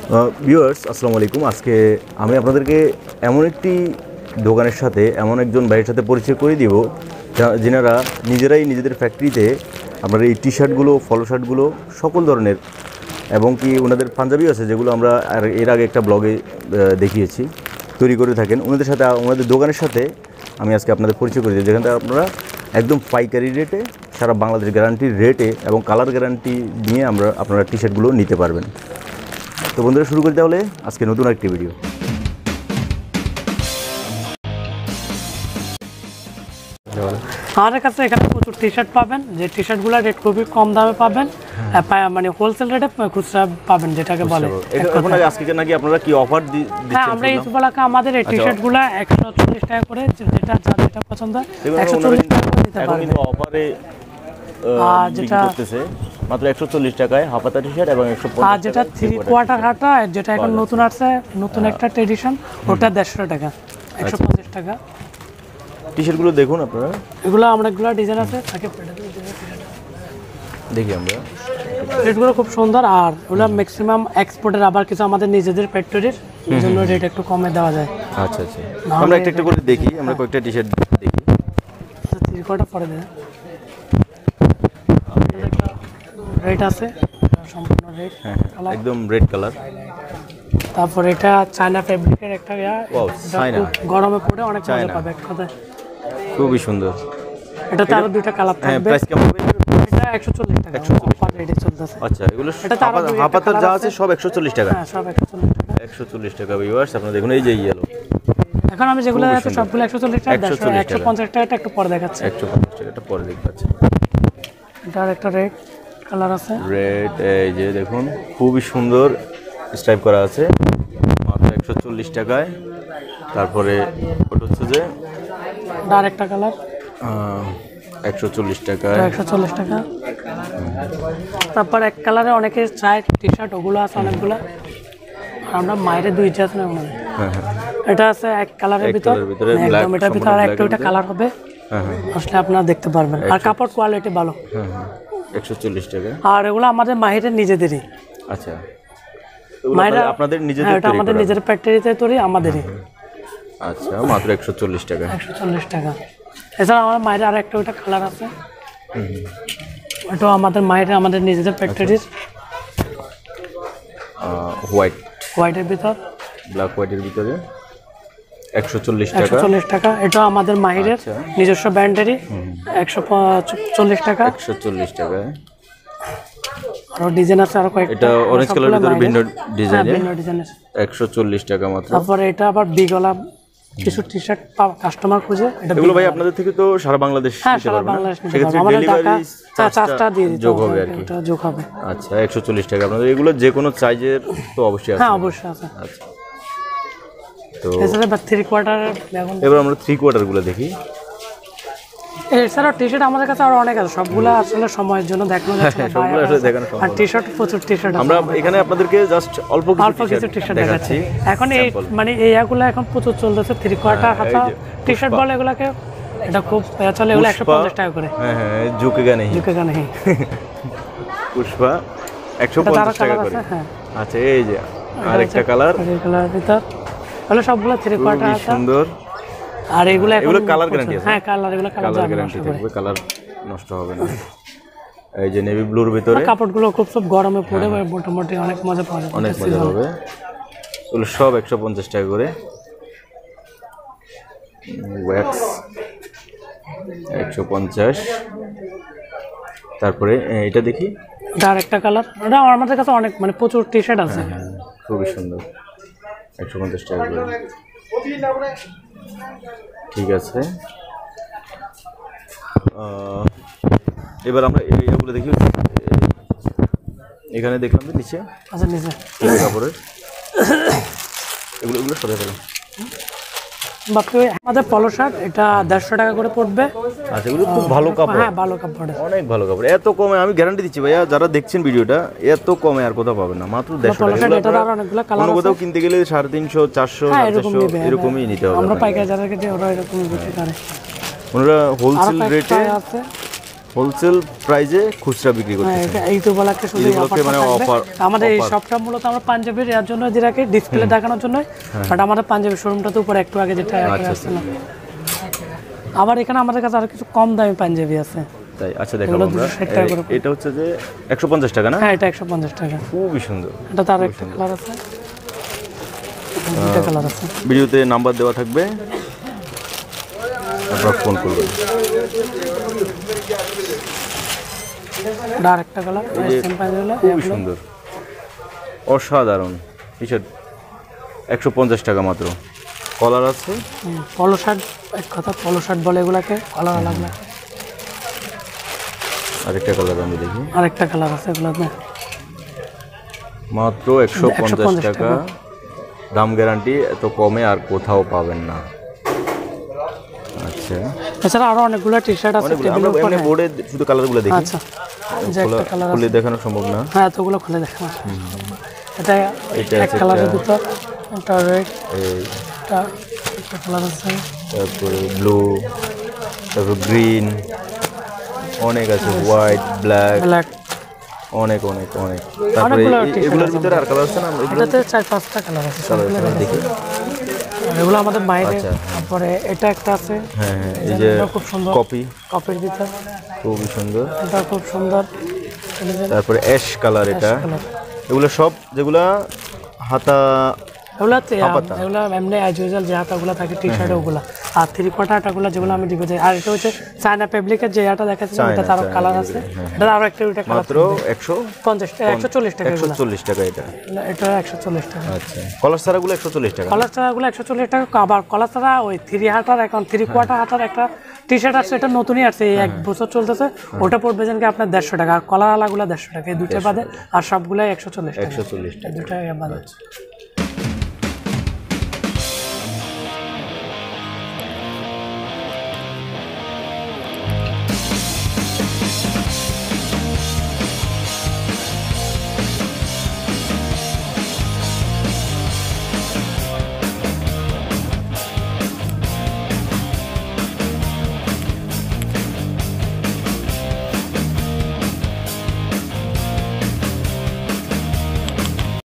Viewers আসসালামু আলাইকুম। আজকে আমি আপনাদেরকে এমন একটি দোকানের সাথে এমন একজন ভাইয়ের সাথে পরিচয় করে দিব যিনারা নিজেরাই নিজেদের ফ্যাক্টরিতে আপনার এই টি শার্টগুলো, ফলো শার্টগুলো সকল ধরনের, এবং কি ওনাদের পাঞ্জাবিও আছে যেগুলো আমরা এর আগে একটা ব্লগে দেখিয়েছি, তৈরি করে থাকেন। ওনাদের দোকানের সাথে আমি আজকে আপনাদের পরিচয় করে দিই, যেখান থেকে আপনারা একদম পাইকারি রেটে, সারা বাংলাদেশ গ্যারান্টির রেটে এবং কালার গ্যারান্টি নিয়ে আপনারা টি শার্টগুলো নিতে পারবেন। তো বন্ধুরা, শুরু করি তাহলে আজকে নতুন একটি ভিডিও। আমাদের কাছে এখানে প্রচুর টি শার্ট পাবেন, যে টি শার্টগুলো রেট খুবই কম দামে পাবেন, মানে হোলসেল রেটে খুচরা পাবেন, যেটাকে বলে। এখন আজকে নাকি আপনারা কি অফার দিচ্ছেন? হ্যাঁ, আমরা এই উপলক্ষে আমাদের এই টি শার্টগুলো 140 টাকা করে, যেটা পছন্দ 140 টাকা করে দিতে পারবেন। কিন্তু অফারে যেটা করতেছে মাত্র 140 টাকায় হাফাতা টি শার্ট এবং 150 আর যেটা 3/4 হাতা, যেটা এখন নতুন আছে, নতুন একটা ট্রেডিশন, ওটা 150 টাকা, 150 টাকা। টি শার্টগুলো দেখুন আপনারা, এগুলো অনেকগুলো ডিজাইন আছে, দেখি আমরা। রেটগুলো খুব সুন্দর, আর ওগুলো ম্যাক্সিমাম এক্সপোর্টের, আবার কিছু আমাদের নিজেদের ফ্যাক্টরির জন্য রেট একটু কমে দেওয়া যায়। আচ্ছা আচ্ছা, আমরা একটা একটা করে দেখি, আমরা কয়েকটা টি শার্ট দেখি। ত্রিকোটা পরে দেন, রেট আছে সম্পূর্ণ রেট, একদম রেড কালার। তারপর এটা চায়না ফেব্রিকের একটা চায়না, গরমে পড়ে অনেক মজা পাবে এক কথায়, খুবই সুন্দর। এটাতে আরো দুইটা কালার থাকবে। প্রাইস কেমন হবে? এটা 140 টাকা অফার রেটে চলতেছে। আচ্ছা, এগুলো হাফাতার যা আছে সব 140 টাকা। হ্যাঁ, সব 140 টাকা। 140 টাকা ভিউয়ার্স, আপনারা দেখুন এই যে ইয়েলো। এখন আমি যেগুলো আছে সবগুলো 140 টাকা, 150 টাকাটা একটু পরে দেখাচ্ছি। 150 টাকাটা পরে দেখাচ্ছি। এটা আরেকটা রেড কালার আছে, রেড, এই যে দেখুন খুবই সুন্দর স্ট্রাইপ করা আছে, মাত্র 140 টাকায়। তারপরে ওটা হচ্ছে যে আরেকটা কালার 140 টাকা, 140 টাকা। তারপর এক কালারে অনেকে চায় টি শার্ট, ওগুলো আছে অনেকগুলো। আমরা মায়ের দুইটা আছে না, এটা আছে এক কালারের ভিতরে, একদম এটার ভিতরে আর একটা ওইটা কালার হবে, আসলে আপনারা দেখতে পারবেন। আর কাপড় কোয়ালিটি ভালো। 140 টাকা। আর এগুলো আমাদের মাহিরের নিজেদের। আচ্ছা, মাহিরা আপনাদের নিজেদের? এটা আমাদের নিজের ফ্যাক্টরিতে তৈরি, আমাদেরই। আচ্ছা, মাত্র 140 টাকা। 140 টাকা। এছাড়া আমার মায়ের আর একটা ওইটা কালার আছে, ওটাও আমাদের মায়ের, আমাদের নিজেদের ফ্যাক্টরির। হোয়াইটের ভিতর, ব্ল্যাক হোয়াইটের ভিতরে 140 টাকা। 140 টাকা। এটা আমাদের মাহিরের নিজস্ব ব্র্যান্ডেরই, 140 টাকা। 140 টাকা। আর ডিজাইন আছে আর কয়েকটা, এটা অরেঞ্জ কালারের ভিতরে ভিন্ন ডিজাইন, ভিন্ন ডিজাইন আছে। 140 টাকা মাত্র। তারপরে এটা আবার বিগলা কিছু টি শার্ট কাস্টমার খুঁজে, এগুলো ভাই আপনাদের থেকে তো সারা বাংলাদেশ নিতে পারবেন না? সেক্ষেত্রে ডেলিভারি চার্জটা দিয়ে দিতে যোগ হবে আর কি। এটা যোগ হবে। আচ্ছা, 140 টাকা। আপনাদের এগুলো যে কোনো সাইজের তো অবশ্যই আছে? হ্যাঁ, অবশ্যই আছে। আচ্ছা, তো এছাড়া 3/4 এবার আমরা 3/4 গুলো দেখি। এছাড়াও টি শার্ট আমাদের কাছে আরো অনেক আছে, সবগুলো আসলে সময়ের জন্য দেখানো যাচ্ছে না, সবগুলো আসলে দেখানো সম্ভব না। আর টি শার্ট প্রচুর টি শার্ট আমরা এখানে আপনাদেরকে জাস্ট অল্প কিছু টি শার্ট দেখাচ্ছি। এখন এই মানে এইগুলো এখন প্রচুর চলতেছে, 3/4 হাতা টি শার্ট বলে এগুলাকে। এটা খুব চলে, এগুলো 150 টাকা করে। হ্যাঁ হ্যাঁ, ঝুঁকেগা নেই পুষ্পা 150 টাকা করে। আচ্ছা, এই যে আরেকটা কালার, এই কালারের ভিতর হলো সবগুলো 3/4 হাতা, সুন্দর। আর এগুলো কালার গ্যারান্টি আছে? হ্যাঁ, কালার এগুলো কালার গ্যারান্টি থাকবে, কালার নষ্ট হবে না। এই যে নেভি ব্লুর ভিতরে কাপড়গুলো খুব সব গরমে পড়ে মোটামুটি অনেক মজা পাওয়া যাবে, অনেক মজা হবে। এগুলো সব 150 টাকা করে। ওয়্যাক্স 150। তারপরে এটা দেখি, আর একটা কালার, এটা আমাদের কাছে অনেক মানে প্রচুর টি শার্ট আছে, খুবই সুন্দর, 150 টাকা করে। ঠিক আছে, এবার আমরা এগুলো দেখি। এখানে দেখলাম যে নিচে, আচ্ছা নিচে কাপড়ের এগুলো সরে ফেলো। বাকি আমাদের পলো শার্ট, এটা 150 টাকা করে পড়বে। আচ্ছা, এগুলো খুব ভালো কাপড়। হ্যাঁ, ভালো কাপড়, অনেক ভালো কাপড়। এত কমে আমি গ্যারান্টি দিচ্ছি ভাইয়া, যারা দেখছেন ভিডিওটা, এত কমে আর কোথাও পাবেন না, মাত্র 150 টাকা। এটার আর অনেকগুলো কালার আছে, কোথাও কিনতে গেলে 350, 400, 400 এরকমই নিতে হবে। আমরা পাইকারি যাদেরকে দিই ওরা এরকমই বিক্রি করে। ওনারা হোলসেল রেটে, হোলসেল প্রাইসে খুচরা বিক্রি করতে হ্যাঁ এটা এই তো বলা একটা শুধু এগুলোকে মানে অফার আমাদের এই শপটা মূলত আমরা পাঞ্জাবির এর জন্য যে রাখি ডিসপ্লে দেখানোর জন্য বাট আমাদের পাঞ্জাবি শোরুমটা তো উপরে একটু আগে যেটা আসছিল আবার এখানে আমাদের কাছে আরো কিছু কম দামি পাঞ্জাবি আছে তাই আচ্ছা দেখাবো আমরা এটা হচ্ছে যে 150 টাকা না হ্যাঁ এটা 150 টাকা খুবই সুন্দর এটা তার একটা কালার আছে দুটো কালার আছে ভিডিওতে নাম্বার দেওয়া থাকবে আপনারা ফোন করবেন ডার একটা কালার সেম পাঞ্জাবি খুবই সুন্দর অসাধারণ টি-শার্ট 150 টাকা মাত্র কলার আছে পলো শার্ট এক কথা পলো শার্ট বলে এগুলাকে কলার আলাদা না আরেকটা কালার আমি দেখি আরেকটা কালার আছে এগুলোতে মাত্র 150 টাকা দাম গ্যারান্টি এত কমে আর কোথাও পাবেন না আচ্ছা এছাড়া আরো অনেকগুলো টি-শার্ট আছে আমরা এমনি বোর্ডে শুধু কালারগুলো দেখি আচ্ছা যে একটা কালার খুলে দেখানো সম্ভব না হ্যাঁ এতগুলো খুলে দেখানো এটা এক কালারের ভিতর এটা রেড এটা একটা কালার আছে তারপরে ব্লু তারপর গ্রিন অনেক আছে হোয়াইট ব্ল্যাক ব্ল্যাক অনেক অনেক অনেক তারপরে এগুলোর ভিতরে আর কালার আছে না এটাতে 4-5টা কালার আছে সবগুলো দেখি এগুলো আমাদের বাইরে তারপরে এটা একটা আছে হ্যাঁ হ্যাঁ এই যে খুব সুন্দর কপির ভিতর খুবই সুন্দর এটা খুব সুন্দর তারপরে অ্যাশ কালার এটা এগুলো সব যেগুলা হাতা এগুলো এমনি অ্যাজ ইউজুয়াল যে হাতাগুলো থাকে টি শার্ট ওগুলো আর 3/4 হাতাগুলো যেগুলো আমি দিব আর এটা হচ্ছে চায়না ফেব্রিকের যে হাতা দেখাচ্ছি এটা তার কালার আছে এটা আরো একটা দুইটা কালার মাত্র 140 টাকা 140 টাকা এটা 140 টাকা আচ্ছা কলার ছাড়াগুলো 140 টাকা কলার ছাড়াগুলো 140 টাকা আবার কলার ছাড়া ওই 3 হাতার এখন 3/4 হাতার একটা টি শার্ট আছে এটা নতুনই আসছে এই 1 বছর চলতেছে ওটা পড়বে জানকি আপনার 150 টাকা আর কলার আলাগুলো 150 টাকা এই দুটো বাদে আর সবগুলাই 140 টাকা 140 টাকা দুটো বাদে